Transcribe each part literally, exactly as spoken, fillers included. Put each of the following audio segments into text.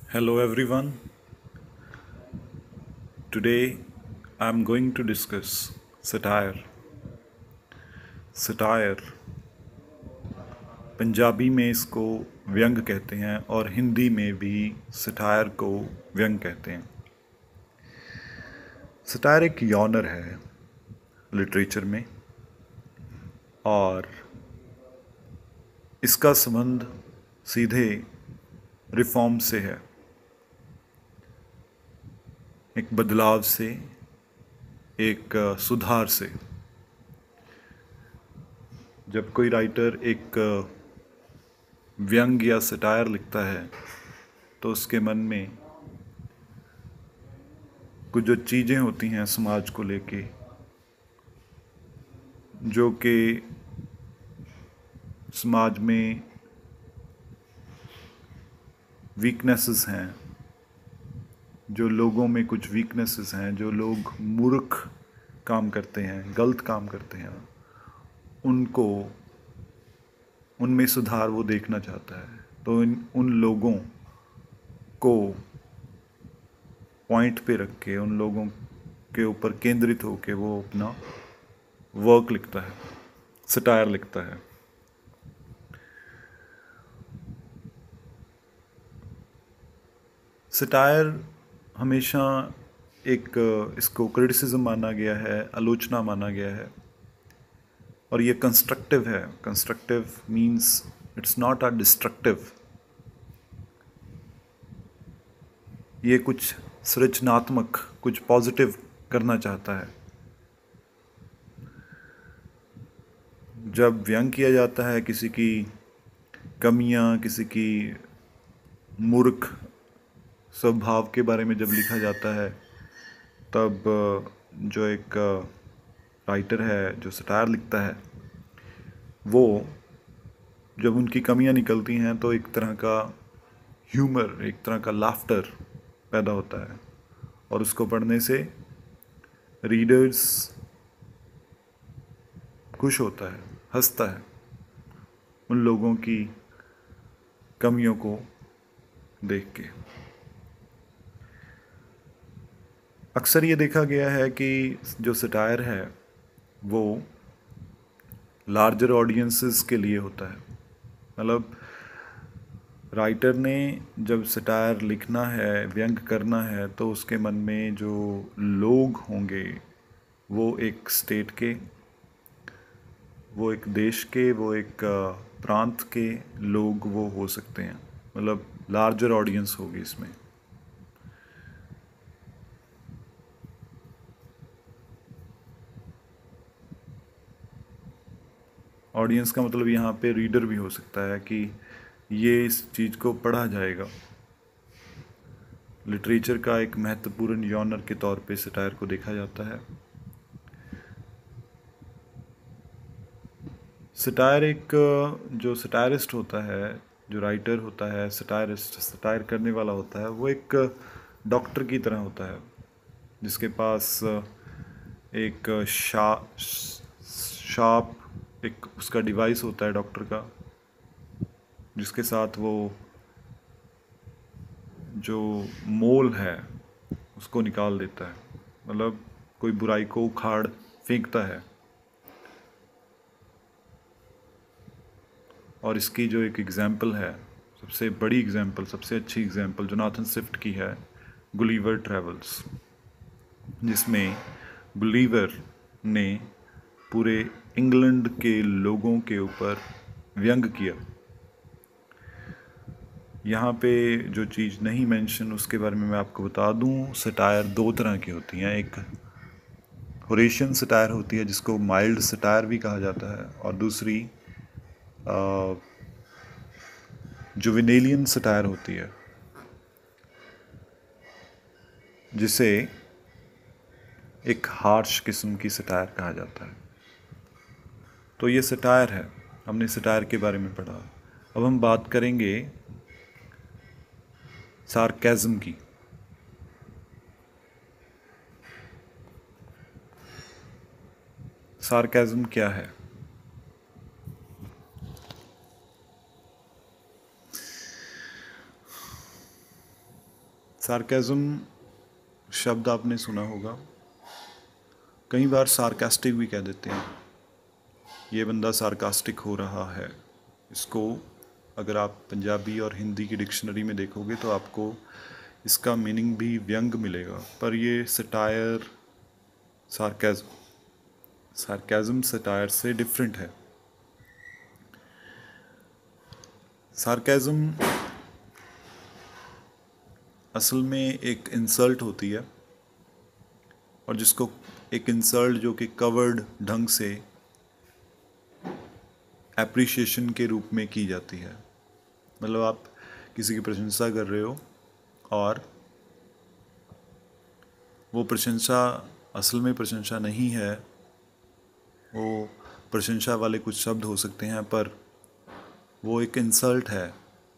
Hello everyone. Today I'm going to discuss satire. Satire Punjabi में इसको व्यंग कहते हैं और हिंदी में भी सटायर को व्यंग कहते हैं। सटायर एक यॉनर है लिटरेचर में और इसका संबंध सीधे रिफॉर्म से है, एक बदलाव से, एक सुधार से। जब कोई राइटर एक व्यंग या सटायर लिखता है तो उसके मन में कुछ जो चीज़ें होती हैं समाज को लेके, जो कि समाज में वीकनेसेस हैं, जो लोगों में कुछ वीकनेसेस हैं, जो लोग मूर्ख काम करते हैं, गलत काम करते हैं, उनको उनमें सुधार वो देखना चाहता है। तो इन उन लोगों को पॉइंट पे रख के, उन लोगों के ऊपर केंद्रित होके वो अपना वर्क लिखता है, सटायर लिखता है। सटायर हमेशा एक इसको क्रिटिसिज्म माना गया है, आलोचना माना गया है, और ये कंस्ट्रक्टिव है। Constructive means it's not a destructive. ये कुछ सृजनात्मक, कुछ पॉजिटिव करना चाहता है। जब व्यंग किया जाता है किसी की कमियां, किसी की मूर्ख स्वभाव के बारे में जब लिखा जाता है, तब जो एक राइटर है जो सटायर लिखता है, वो जब उनकी कमियां निकलती हैं तो एक तरह का ह्यूमर, एक तरह का लाफ्टर पैदा होता है, और उसको पढ़ने से रीडर्स खुश होता है, हंसता है उन लोगों की कमियों को देख के। अक्सर ये देखा गया है कि जो सटायर है वो लार्जर ऑडियंसेस के लिए होता है। मतलब राइटर ने जब सटायर लिखना है, व्यंग करना है, तो उसके मन में जो लोग होंगे वो एक स्टेट के, वो एक देश के, वो एक प्रांत के लोग वो हो सकते हैं। मतलब लार्जर ऑडियंस होगी इसमें। ऑडियंस का मतलब यहाँ पे रीडर भी हो सकता है कि ये इस चीज़ को पढ़ा जाएगा। लिटरेचर का एक महत्वपूर्ण जॉनर के तौर पे सटायर को देखा जाता है। सटायर एक जो सटायरिस्ट होता है, जो राइटर होता है, सटायरिस्ट, सटायर करने वाला होता है, वो एक डॉक्टर की तरह होता है, जिसके पास एक शा शार्प एक उसका डिवाइस होता है डॉक्टर का, जिसके साथ वो जो मोल है उसको निकाल देता है। मतलब कोई बुराई को उखाड़ फेंकता है। और इसकी जो एक एग्जाम्पल है, सबसे बड़ी एग्जाम्पल, सबसे अच्छी एग्जाम्पल जोनाथन स्विफ्ट की है, गुलिवर ट्रेवल्स, जिसमें गुलिवर ने पूरे इंग्लैंड के लोगों के ऊपर व्यंग किया। यहाँ पे जो चीज़ नहीं मेंशन उसके बारे में मैं आपको बता दूँ। सटायर दो तरह की होती हैं। एक होरेशियन सटायर होती है जिसको माइल्ड सटायर भी कहा जाता है, और दूसरी जुवेनेलियन सटायर होती है, जिसे एक हार्श किस्म की सटायर कहा जाता है। तो ये सटायर है, हमने सटायर के बारे में पढ़ा। अब हम बात करेंगे सार्केज्म की। सार्केज्म क्या है? सार्केज़म शब्द आपने सुना होगा, कई बार सार्कास्टिक भी कह देते हैं। ये बंदा सार्कास्टिक हो रहा है। इसको अगर आप पंजाबी और हिंदी की डिक्शनरी में देखोगे तो आपको इसका मीनिंग भी व्यंग मिलेगा, पर ये सटायर सार्केज़म सार्केज़म सटायर से डिफरेंट है। सार्केज़म असल में एक इंसल्ट होती है, और जिसको एक इंसल्ट जो कि कवर्ड ढंग से एप्रिशिएशन के रूप में की जाती है। मतलब आप किसी की प्रशंसा कर रहे हो और वो प्रशंसा असल में प्रशंसा नहीं है, वो प्रशंसा वाले कुछ शब्द हो सकते हैं, पर वो एक इंसल्ट है।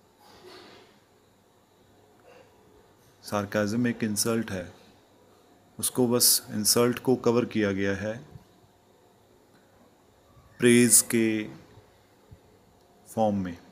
सार्काज़म एक इंसल्ट है, उसको बस इंसल्ट को कवर किया गया है प्रेज के फॉर्म में।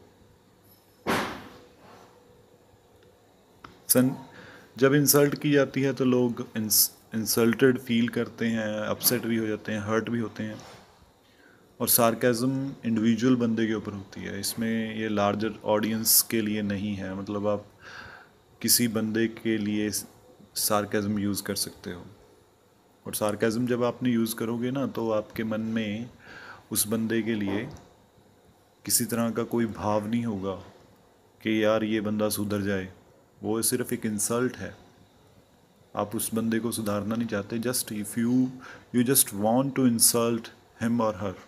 सन जब इंसल्ट की जाती है तो लोग इंसल्टेड फील करते हैं, अपसेट भी हो जाते हैं, हर्ट भी होते हैं। और सार्केज़म इंडिविजुअल बंदे के ऊपर होती है, इसमें ये लार्जर ऑडियंस के लिए नहीं है। मतलब आप किसी बंदे के लिए सार्केज़म यूज़ कर सकते हो, और सार्केज़म जब आपने यूज़ करोगे ना तो आपके मन में उस बंदे के लिए किसी तरह का कोई भाव नहीं होगा कि यार ये बंदा सुधर जाए। वो सिर्फ एक इंसल्ट है, आप उस बंदे को सुधारना नहीं चाहते। Just if you you just want to insult him or her.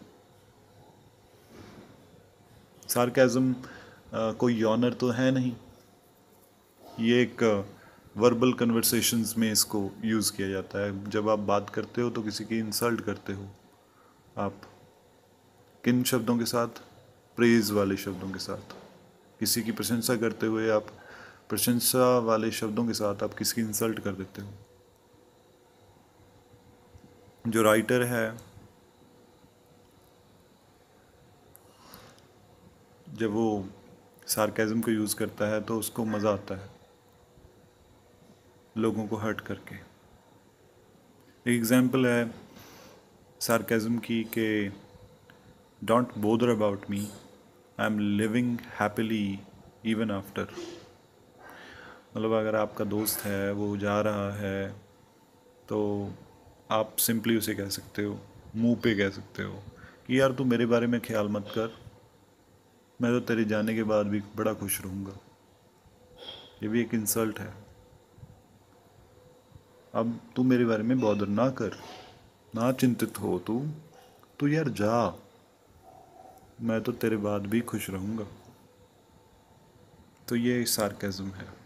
सार्केज़म कोई ऑनर तो है नहीं, ये एक वर्बल कन्वर्सेशंस में इसको यूज़ किया जाता है। जब आप बात करते हो तो किसी की इंसल्ट करते हो आप, किन शब्दों के साथ? प्रेज वाले शब्दों के साथ। किसी की प्रशंसा करते हुए आप प्रशंसा वाले शब्दों के साथ आप किसी की इंसल्ट कर देते हो। जो राइटर है, जब वो सार्केज़म को यूज़ करता है तो उसको मज़ा आता है लोगों को हर्ट करके। एक एग्जांपल है सार्केज़म की कि don't bother about me, I am living happily even after. मतलब अगर आपका दोस्त है वो जा रहा है तो आप सिंपली उसे कह सकते हो, मुंह पे कह सकते हो कि यार तू मेरे बारे में ख्याल मत कर, मैं तो तेरे जाने के बाद भी बड़ा खुश रहूँगा। ये भी एक इंसल्ट है। अब तू मेरे बारे में बॉदर ना कर, ना चिंतित हो तू तू यार जा, मैं तो तेरे बाद भी खुश रहूँगा। तो ये सार्केज़म है।